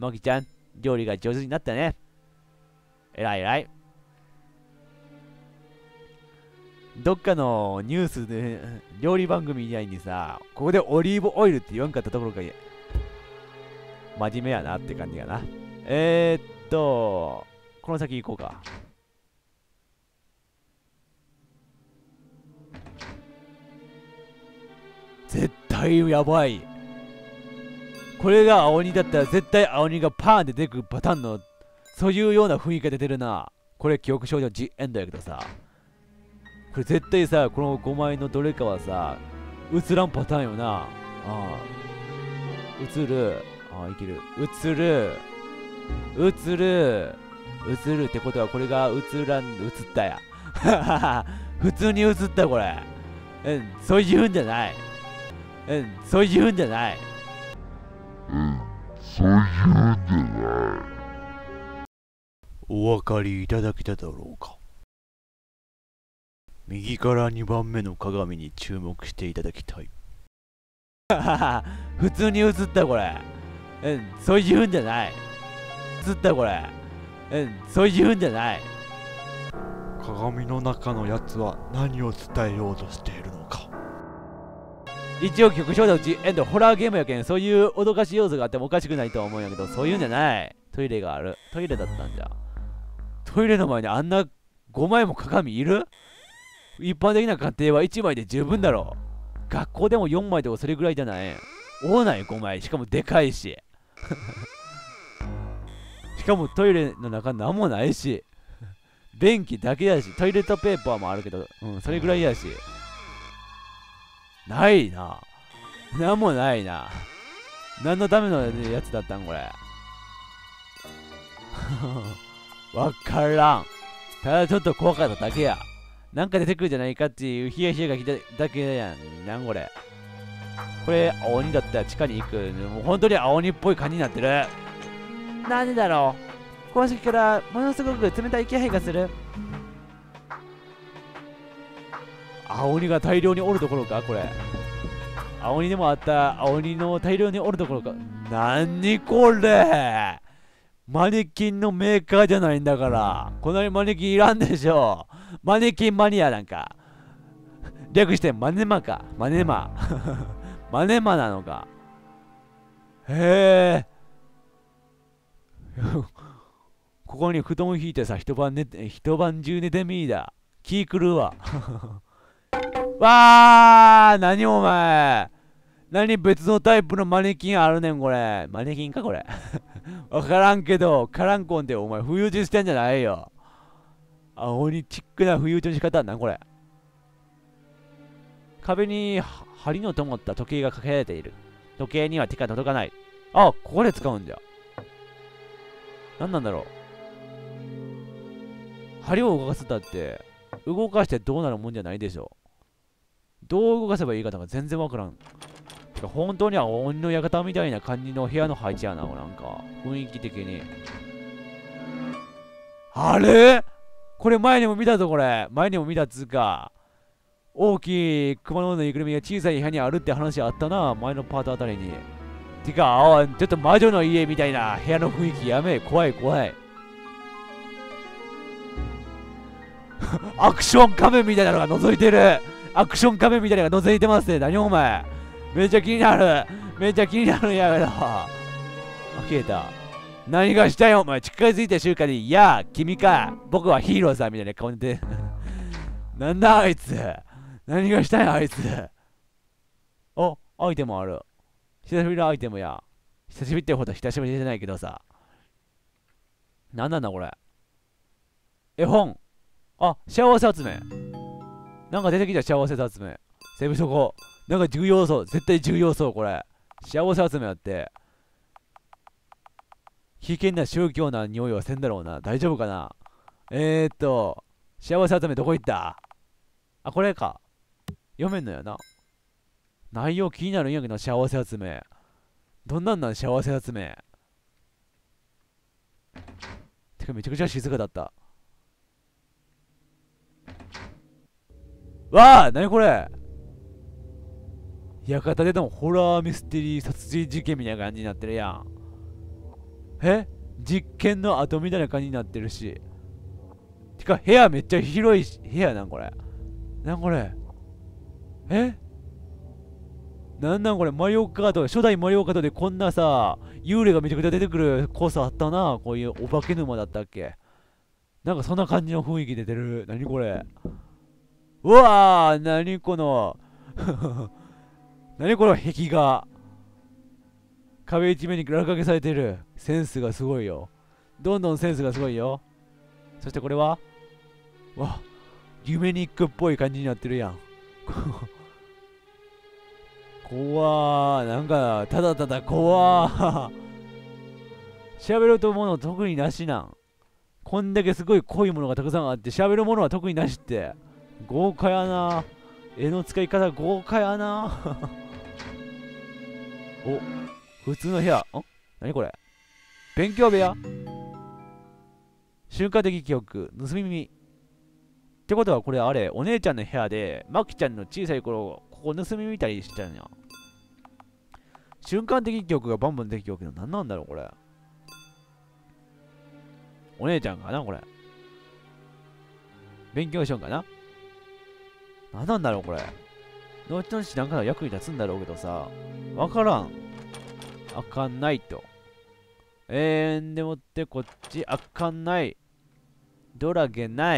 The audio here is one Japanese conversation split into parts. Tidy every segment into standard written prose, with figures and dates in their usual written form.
マキちゃん、料理が上手になったね。えらいえらい。どっかのニュースで、料理番組以外にさ、ここでオリーブオイルって言わんかったところが真面目やなって感じやな。この先行こうか。絶対やばい。これが青鬼だったら絶対青鬼がパーンって出てくるパターンの、そういうような雰囲気が出てるな。これ記憶症状ジエンドやけどさ。これ絶対さ、この5枚のどれかはさ、映らんパターンよな。ああ。映る。ああ、いける。映る。映る。映るってことはこれが映らん、映ったや。普通に映ったこれ。そういうんじゃない。そういうんじゃない。 そういうんじゃない。 お分かりいただけただろうか。右から2番目の鏡に注目していただきたい。普通に映ったこれ。そういうんじゃない。映ったこれ。そういうんじゃない。鏡の中のやつは何を伝えようとしているのか。一応曲章のうちホラーゲームやけん、そういう脅かし要素があってもおかしくないとは思うんやけど、そういうんじゃない。トイレがある。トイレだったんじゃ。トイレの前にあんな5枚も鏡いる？一般的な家庭は1枚で十分だろう。学校でも4枚とかそれぐらいじゃない。多ない5枚。しかもでかいし。しかもトイレの中なんもないし。便器だけやし、トイレットペーパーもあるけど、それぐらいやし。ないな。なんもないな。何のためのやつだったんこれ。わからん。ただちょっと怖かっただけや。なんか出てくるじゃないかっていうヒヤヒヤが来ただけやん。なんこれ。これ、青鬼だったら地下に行く。もう本当に青鬼っぽい感じになってる。なんでだろう。公式からものすごく冷たい気配がする。青鬼が大量におるところかこれ。青鬼でもあった青鬼の大量におるところか。なにこれ。マネキンのメーカーじゃないんだから。このマネキンいらんでしょ。マネキンマニアなんか。略してマネマか。マネマ。マネマなのか。へえ。ここに布団を引いてさ、一晩中寝てみーだ。気狂うわ。わー、何お前。何別のタイプのマネキンあるねんこれ。マネキンかこれ。わからんけど、カランコンでお前浮遊してんじゃないよ。青にチックな浮遊の仕方なんこれ。壁に針の灯った時計がかけられている。時計には手が届かない。あ、ここで使うんじゃ。何なんだろう。針を動かすだって、動かしてどうなるもんじゃないでしょ。どう動かせばいいかとか全然わからん。てか本当には鬼の館みたいな感じの部屋の配置やな、なんか。雰囲気的に。あれこれ前にも見たぞ、これ。前にも見たっつうか。大きい熊のぬいぐるみが小さい部屋にあるって話あったな、前のパートあたりに。てか、ちょっと魔女の家みたいな部屋の雰囲気やめ。怖い怖い。アクション仮面みたいなのが覗いてる。アクション仮面みたいなのが覗いてますね。何お前。めっちゃ気になる。めっちゃ気になるんやけど。あ、消えた。何がしたいお前。近づいた瞬間に、いや、君か。僕はヒーローさんみたいな顔で。なんだあいつ。何がしたいあいつ。お、アイテムある。久しぶりのアイテムや。久しぶりってほど久しぶりじゃないけどさ。なんなんだこれ。絵本。あ、幸せ集め。なんか出てきた幸せ集め。セーブしとこう。なんか重要そう。絶対重要そう、これ。幸せ集めあって。危険な宗教な匂いはせんだろうな。大丈夫かな。幸せ集めどこ行った？あ、これか。読めんのやな。内容気になるんやけど、幸せ集め。どんなんなん幸せ集め。てかめちゃくちゃ静かだった。わあ、なにこれ。館ででもホラーミステリー殺人事件みたいな感じになってるやん。 え、実験の後みたいな感じになってるし。てか、部屋めっちゃ広い部屋なんこれ。なんこれ。え、なんなんこれ、マリオカート、初代マリオカートでこんなさ、幽霊がめちゃくちゃ出てくるコースあったな。こういうお化け沼だったっけ。なんかそんな感じの雰囲気出てる。何これ。うわー、何この何この壁画。壁一面に落書きされてる。センスがすごいよ。どんどんセンスがすごいよ。そしてこれはわ、ユメニックっぽい感じになってるやん。怖ー。なんか、ただただ怖ー。喋ると思うの特になしなん。こんだけすごい濃いものがたくさんあって、喋るものは特になしって。豪華やな。絵の使い方豪華やな。お、普通の部屋。何これ。勉強部屋。瞬間的記憶、盗み耳。ってことはこれあれ、お姉ちゃんの部屋で、マキちゃんの小さい頃、ここ盗み見たりしてたんや。瞬間的記憶がバンバンできるけど、何なんだろうこれ。お姉ちゃんかなこれ。勉強しようかな。何なんだろうこれ。後々なんかの役に立つんだろうけどさ、わからん。あかんないと。でもってこっちあかんない。ドラゲない。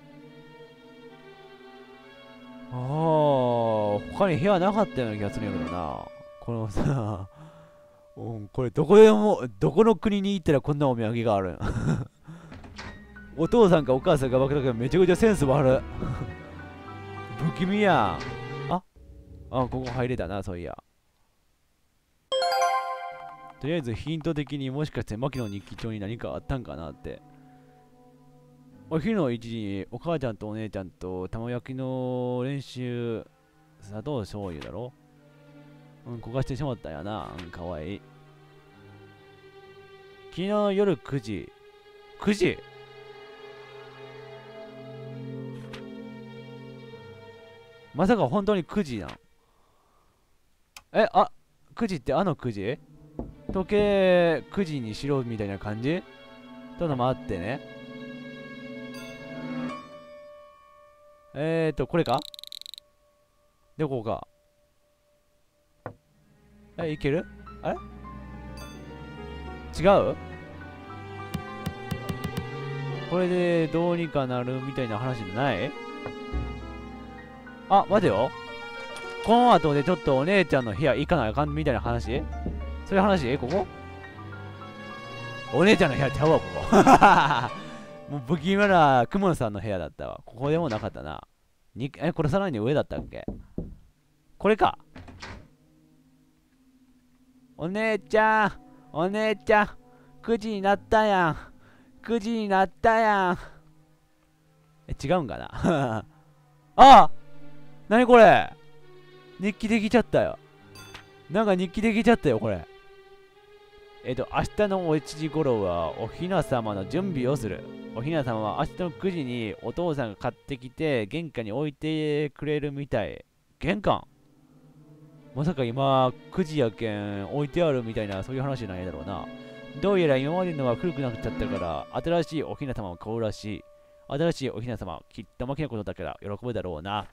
ああ、他に部屋なかったような気がするんやけどな。このさ、これどこでも、どこの国に行ったらこんなお土産があるんお父さんかお母さんか分からんけどめちゃくちゃセンス悪い。不気味やん。ここ入れたな、そういや。とりあえずヒント的にもしかしてマキの日記帳に何かあったんかなって。お昼の1時にお母ちゃんとお姉ちゃんと玉焼きの練習、砂糖醤油だろ。焦がしてしまったんやな。かわいい。昨日の夜9時。9時まさか本当に9時なん。9時って9時時計9時にしろみたいな感じとのもあってね。これかどこかいけるあれ違うこれでどうにかなるみたいな話じゃない。待てよ。この後でちょっとお姉ちゃんの部屋行かなあかんみたいな話。そういう話ここお姉ちゃんの部屋ちゃうわ、ここ。もう不気味なクモンさんの部屋だったわ。ここでもなかったな。これさらに上だったっけこれか。お姉ちゃん、お姉ちゃん、9時になったやん。9時になったやん。違うんかな。なにこれ日記できちゃったよ。なんか日記できちゃったよ、これ。明日の1時頃はおひな様の準備をする。おひな様は明日の9時にお父さんが買ってきて玄関に置いてくれるみたい。玄関まさか今9時やけん置いてあるみたいなそういう話じゃないだろうな。どうやら今までのは古くなっちゃったから新しいおひな様を買うらしい。新しいおひな様きっとマキのことだから喜ぶだろうな。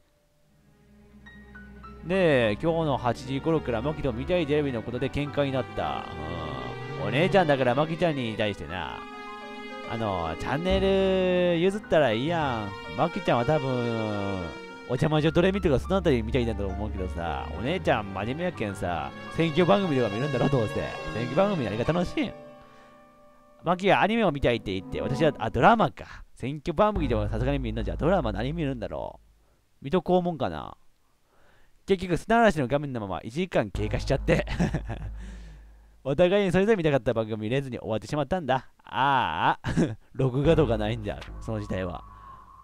で、今日の8時頃からマキと見たいテレビのことで喧嘩になった。お姉ちゃんだからマキちゃんに対してな。チャンネル譲ったらいいやん。マキちゃんは多分、お茶魔女ドレミとかそのあたりみたいだと思うけどさ、お姉ちゃん真面目やけんさ、選挙番組とか見るんだろ、どうせ。選挙番組何が楽しいん。マキがアニメを見たいって言って、私は、ドラマか。選挙番組でもさすがに見るのじゃ、ドラマ何見るんだろう。水戸黄門かな。結局、砂嵐の画面のまま1時間経過しちゃって。お互いにそれぞれ見たかった番組見れずに終わってしまったんだ。録画とかないんだ、その時代は。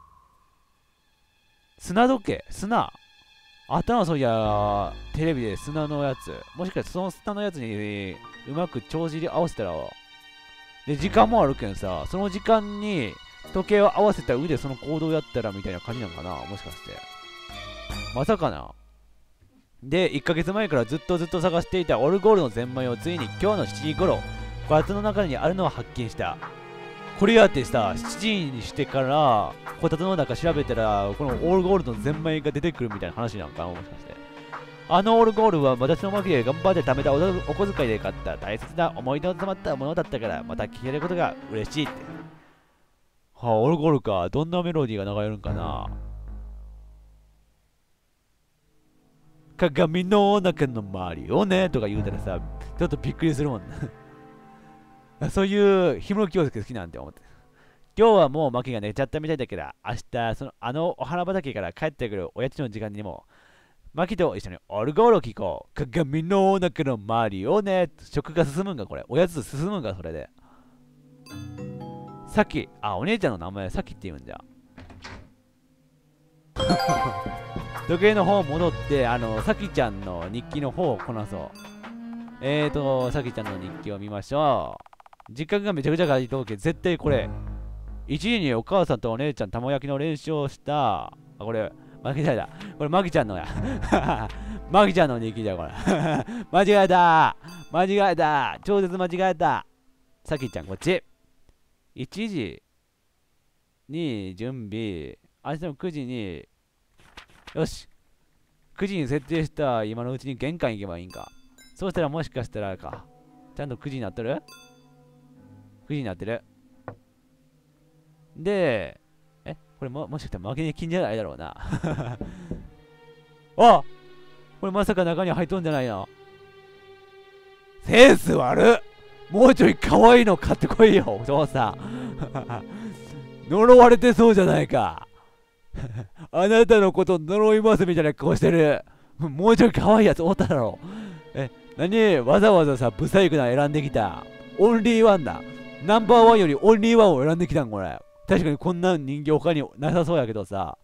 砂時計砂あったのそういや、テレビで砂のやつ。もしかしてその砂のやつにうまく帳尻合わせたら、で、時間もあるけんさ、その時間に時計を合わせた上でその行動やったらみたいな感じなのかなもしかして。まさかな。で、1ヶ月前からずっと探していたオルゴールのゼンマイをついに今日の7時頃、 こたつの中にあるのを発見した。これやってさ、7時にしてから、こたつの中調べたら、このオールゴールドのゼンマイが出てくるみたいな話なんかな、もしかして。あのオールゴールは私の負けで頑張って貯めたお小遣いで買った大切な思い出の詰まったものだったから、また聞けることが嬉しいって。はあ、オールゴールか。どんなメロディーが流れるんかな。鏡の中の周りをねとか言うたらさ、ちょっとびっくりするもんな。そういう氷室京介好きなんて思って。今日はもうマキが寝ちゃったみたいだけど、明日、お花畑から帰ってくるおやつの時間にも、マキと一緒にオルゴールを聞こう。鏡の中の周りをね。食が進むんか、これ。おやつ進むんか、それで。さっき、お姉ちゃんの名前さっきって言うんじゃ。時計の方戻って、さきちゃんの日記の方をこなそう。さきちゃんの日記を見ましょう。時間がめちゃくちゃ書いておけ。絶対これ。1時にお母さんとお姉ちゃん玉焼きの練習をした。これ、マキちゃんだ。これマキちゃんのや。マキちゃんの日記だよ、これ。間違えた。間違えた。超絶間違えた。さきちゃん、こっち。1時に準備。明日の9時に、よし。9時に設定した今のうちに玄関行けばいいんか。そうしたらもしかしたらか。ちゃんと9時になってる？ 9 時になってる。で、これもしかしたら負けに金じゃないだろうな。あ、これまさか中に入っとんじゃないの？センス悪っ！もうちょい可愛いの買ってこいよ、お父さん。呪われてそうじゃないか。あなたのこと呪いますみたいな顔してる。もうちょい可愛いやつおっただろ。何わざわざさ、ブサイクな選んできた。オンリーワンだ。ナンバーワンよりオンリーワンを選んできたんこれ。確かにこんな人形他になさそうやけどさ。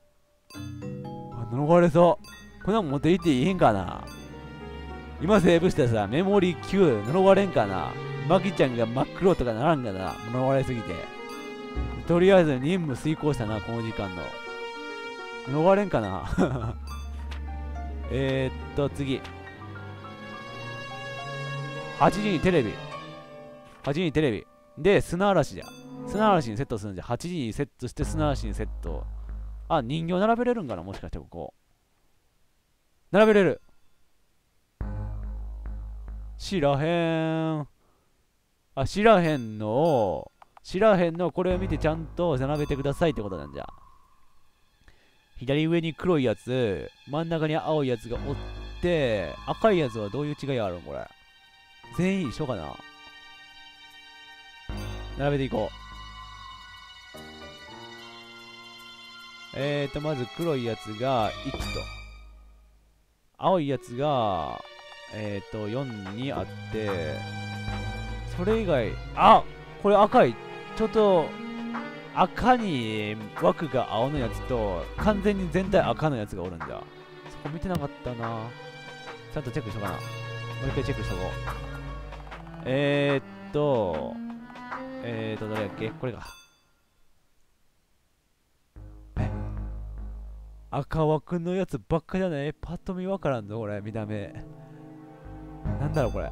呪われそう。こんなん持っていっていいんかな。今セーブしてさ、メモリー9呪われんかな。マキちゃんが真っ黒とかならんかな。呪われすぎて。とりあえず任務遂行したな、この時間の。呪われんかな。次。8時にテレビ。8時にテレビ。で、砂嵐じゃ。砂嵐にセットするんじゃ。8時にセットして砂嵐にセット。あ、人形並べれるんかな、もしかしてここ。並べれる。知らへん。知らへんのこれを見てちゃんと並べてくださいってことなんじゃ。左上に黒いやつ、真ん中に青いやつがおって、赤いやつはどういう違いがあるのこれ。全員一緒かな。並べていこう。まず黒いやつが1と。青いやつが、4にあって、それ以外、これ赤い。ちょっと、赤に枠が青のやつと、完全に全体赤のやつがおるんじゃ。そこ見てなかったな。ちゃんとチェックしようかな。もう一回チェックしとこう。どれやっけこれか。赤枠のやつばっかじゃない？パッと見わからんぞ、これ、見た目。なんだろう、これ。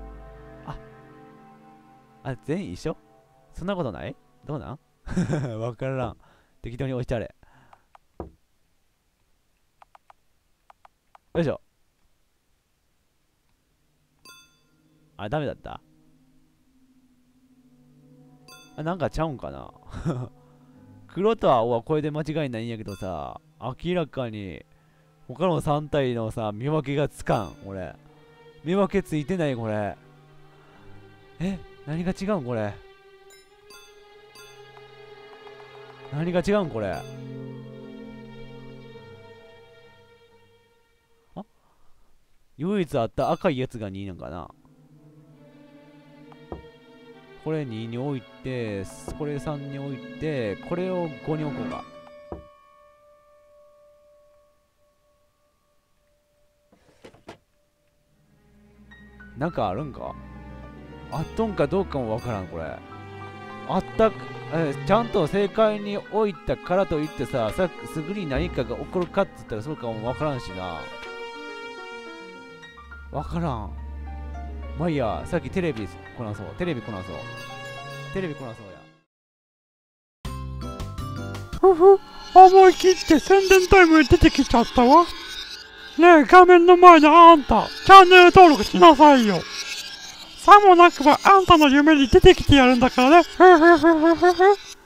全員一緒？そんなことない？どうなんわからん。適当に押してあれ。よいしょ。ダメだった？なんかちゃうんかな。黒と青はこれで間違いないんやけどさ、明らかに他の3体のさ、見分けがつかん、俺。見分けついてない、これ。何が違うんこれ。何が違うんこれ。唯一あった赤いやつが2なんかな。これ2に置いて、これ3に置いて、これを5に置こうか。なんかあるんか？あっとんかどうかもわからん、これ。ちゃんと正解に置いたからといってさ、すぐに何かが起こるかって言ったらそうかもわからんしな。わからん。 まあいいや、さっきテレビこなそう。テレビこなそう。テレビこなそうや。 ふふ、思い切って宣伝タイムに出てきちゃったわ。ねえ、画面の前のあんた、チャンネル登録しなさいよ。さもなくばあんたの夢に出てきてやるんだからね。ふふふふふふ。